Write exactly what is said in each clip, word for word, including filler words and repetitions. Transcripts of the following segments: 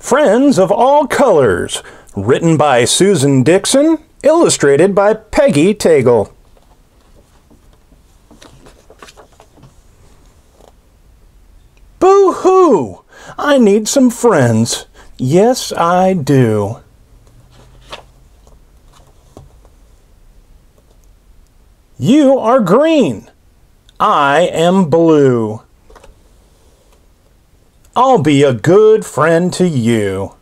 Friends of All Colors, written by Susan Dixon, illustrated by Peggy Tagel. Boo-hoo! I need some friends. Yes, I do. You are green. I am blue. I'll be a good friend to you.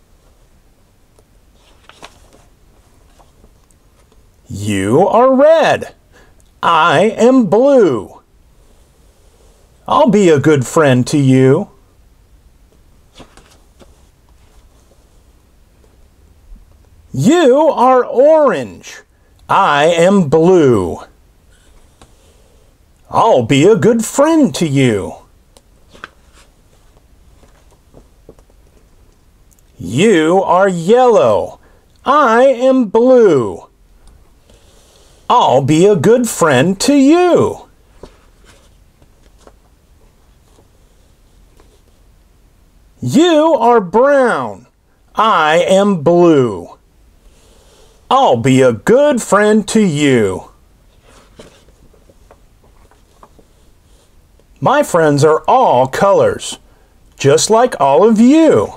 You are red. I am blue. I'll be a good friend to you. You are orange. I am blue. I'll be a good friend to you. You are yellow. I am blue. I'll be a good friend to you. You are brown. I am blue. I'll be a good friend to you. My friends are all colors, just like all of you.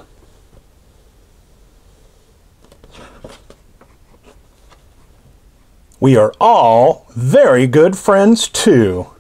We are all very good friends too.